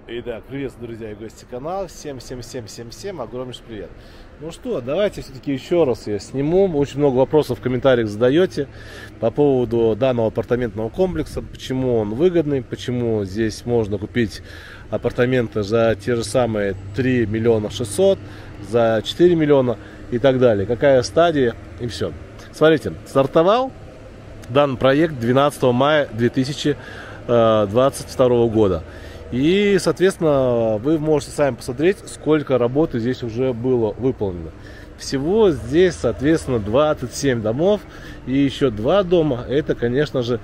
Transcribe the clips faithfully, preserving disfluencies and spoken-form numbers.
Итак, приветствую, друзья и гости канала. Всем, всем, всем, всем, всем огромнейший привет. Ну что, давайте все-таки еще раз я сниму. Очень много вопросов в комментариях задаете по поводу данного апартаментного комплекса. Почему он выгодный, почему здесь можно купить апартаменты за те же самые три миллиона шестьсот, за четыре миллиона и так далее. Какая стадия и все. Смотрите, стартовал данный проект двенадцатого мая две тысячи двадцать второго года. И, соответственно, вы можете сами посмотреть, сколько работы здесь уже было выполнено. Всего здесь, соответственно, двадцать семь домов. И еще два дома, это, конечно же,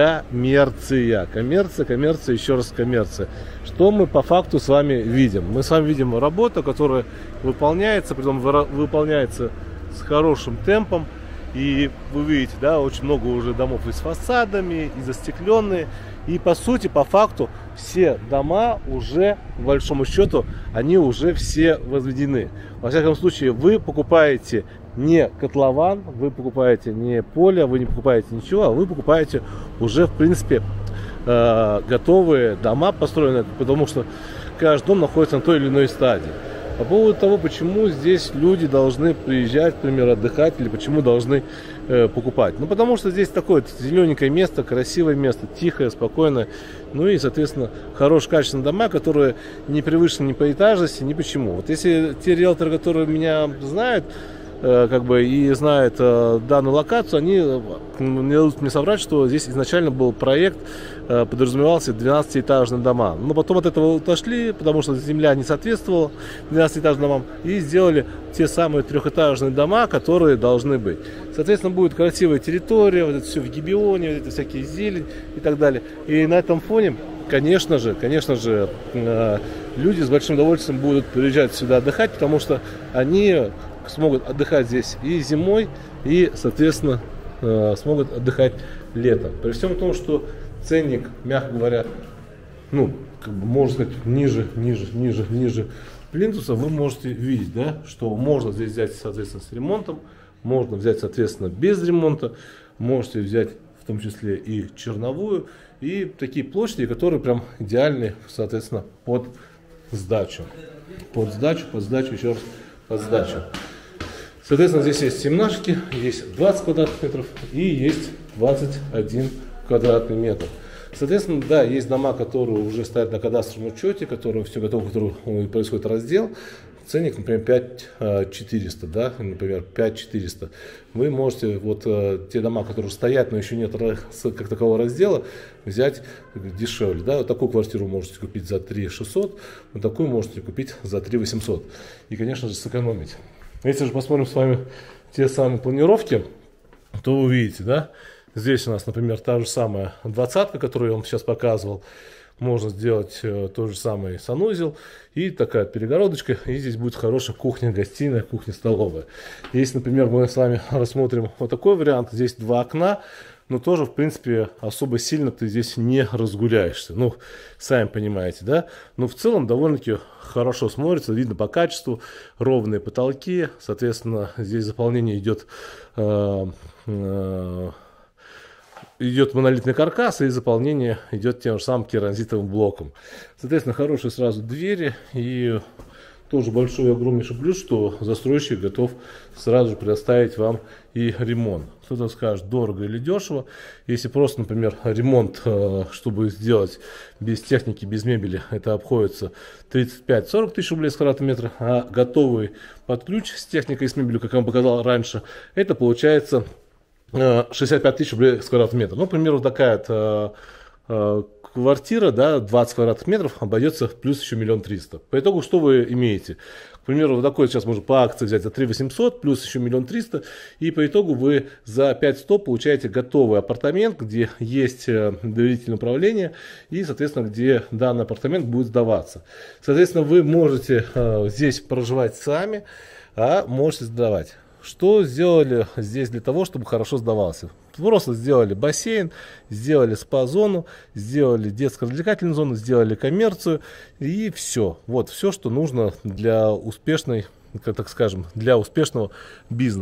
коммерция. Коммерция, коммерция, еще раз коммерция. Что мы по факту с вами видим? Мы с вами видим работу, которая выполняется, притом выполняется с хорошим темпом. И вы видите, да, очень много уже домов и с фасадами, и застекленные. И по сути, по факту, все дома уже, по большому счету, они уже все возведены. Во всяком случае, вы покупаете не котлован, вы покупаете не поле, вы не покупаете ничего, а вы покупаете уже, в принципе, э, готовые дома построенные, потому что каждый дом находится на той или иной стадии. По поводу того, почему здесь люди должны приезжать, например, отдыхать, или почему должны э, покупать. Ну, потому что здесь такое зелененькое место, красивое место, тихое, спокойное. Ну и, соответственно, хорошие, качественные дома, которые не превышены ни по этажности, ни почему. Вот если те риэлторы, которые меня знают, э, как бы, и знают э, данную локацию, они не дадут мне соврать, что здесь изначально был проект, э, подразумевался двенадцатиэтажные дома. Но потом от этого отошли, потому что земля не соответствовала двенадцатиэтажным домам, и сделали те самые трехэтажные дома, которые должны быть. Соответственно, будет красивая территория, вот это все в Гибионе, вот это всякие зелень и так далее. И на этом фоне, конечно же, конечно же, э, люди с большим удовольствием будут приезжать сюда отдыхать, потому что они смогут отдыхать здесь и зимой, и, соответственно, э, смогут отдыхать летом. При всем том, что ценник, мягко говоря, ну, как бы, можно сказать, ниже, ниже, ниже, ниже плинтуса, вы можете видеть, да, что можно здесь взять, соответственно, с ремонтом, можно взять, соответственно, без ремонта, можете взять в том числе и черновую, и такие площади, которые прям идеальны, соответственно, под сдачу. Под сдачу, под сдачу, еще раз, под сдачу. Соответственно, здесь есть семнашки, есть двадцать квадратных метров и есть двадцать один квадратный метр. Соответственно, да, есть дома, которые уже стоят на кадастровом учете, которые все готовы, которые происходит раздел. Ценник, например, пять четыреста, да, например, пять четыреста. Вы можете вот те дома, которые стоят, но еще нет как такового раздела, взять дешевле, да. Вот такую квартиру можете купить за три шестьсот, вот такую можете купить за три восемьсот. И, конечно же, сэкономить. Если же посмотрим с вами те самые планировки, то вы увидите, да, здесь у нас, например, та же самая двадцатка, которую я вам сейчас показывал. Можно сделать э, тот же самый санузел и такая перегородочка. И здесь будет хорошая кухня-гостиная, кухня-столовая. Если, например, мы с вами рассмотрим вот такой вариант, здесь два окна, но тоже, в принципе, особо сильно ты здесь не разгуляешься. Ну, сами понимаете, да? Но в целом довольно-таки хорошо смотрится, видно по качеству, ровные потолки. Соответственно, здесь заполнение идет... Э, э, идет монолитный каркас, и заполнение идет тем же самым керамзитовым блоком. Соответственно, хорошие сразу двери, и тоже большой и огромнейший плюс, что застройщик готов сразу же предоставить вам и ремонт. Кто-то скажет, дорого или дешево. Если просто, например, ремонт, чтобы сделать без техники, без мебели, это обходится тридцать пять сорок тысяч рублей с квадратного метра, а готовый под ключ с техникой и с мебелью, как я вам показал раньше, это получается шестьдесят пять тысяч рублей с квадратного метра. Ну, к примеру, такая э, э, квартира, да, двадцать квадратных метров, обойдется плюс еще миллион триста. По итогу, что вы имеете? К примеру, вот такой сейчас можно по акции взять за три восемьсот, плюс еще миллион триста. И по итогу вы за пять сто получаете готовый апартамент, где есть доверительное управление и, соответственно, где данный апартамент будет сдаваться. Соответственно, вы можете э, здесь проживать сами, а можете сдавать. Что сделали здесь для того, чтобы хорошо сдавался? Просто сделали бассейн, сделали спа-зону, сделали детско-развлекательную зону, сделали коммерцию и все. Вот все, что нужно для успешной, как так скажем, для успешного бизнеса.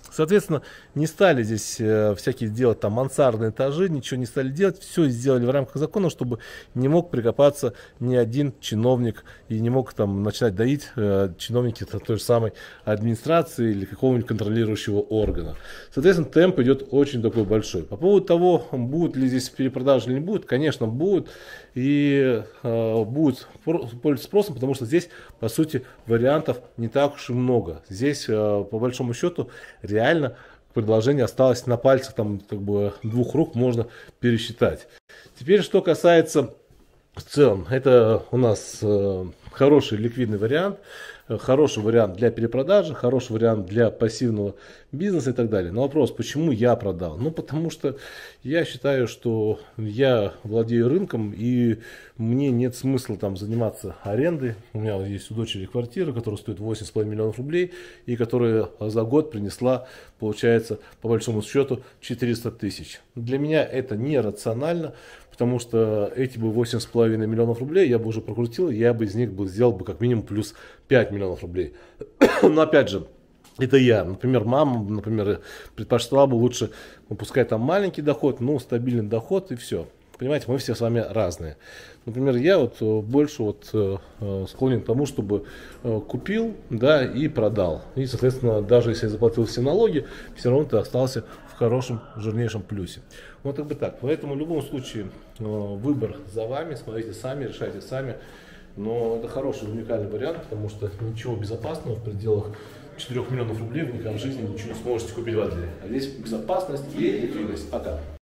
Соответственно, не стали здесь э, всякие делать там мансардные этажи, ничего не стали делать, все сделали в рамках закона, чтобы не мог прикопаться ни один чиновник и не мог там начинать доить э, чиновники той же самой администрации или какого-нибудь контролирующего органа. Соответственно, темп идет очень такой большой. По поводу того, будет ли здесь перепродажа или не будет, конечно, будет. И э, будет пользоваться спросом, потому что здесь, по сути, вариантов не так уж и много. Здесь, э, по большому счету, реально предложение осталось на пальцах, там, как бы, двух рук можно пересчитать. Теперь, что касается в целом, это у нас э, хороший ликвидный вариант, э, хороший вариант для перепродажи, хороший вариант для пассивного бизнеса и так далее. Но вопрос, почему я продал? Ну, потому что я считаю, что я владею рынком и мне нет смысла там заниматься арендой. У меня есть у дочери квартира, которая стоит восемь с половиной миллионов рублей и которая за год принесла, получается, по большому счету, четыреста тысяч. Для меня это нерационально, потому что эти бы восемь с половиной миллионов рублей я бы уже прокрутил, я бы из них бы сделал бы как минимум плюс пять миллионов рублей. Но опять же, это я. Например, мама, например, предпочла бы лучше, ну, пускай там маленький доход, но стабильный доход и все. Понимаете, мы все с вами разные. Например, я вот больше вот склонен к тому, чтобы купил, да, и продал. И, соответственно, даже если я заплатил все налоги, все равно ты остался в хорошем, жирнейшем плюсе. Вот как бы так. Поэтому в любом случае выбор за вами, смотрите сами, решайте сами. Но это хороший, уникальный вариант, потому что ничего безопасного в пределах четырёх миллионов рублей вы никогда в жизни ничего не сможете купить в Адлере. А здесь безопасность и ликвидность. Пока.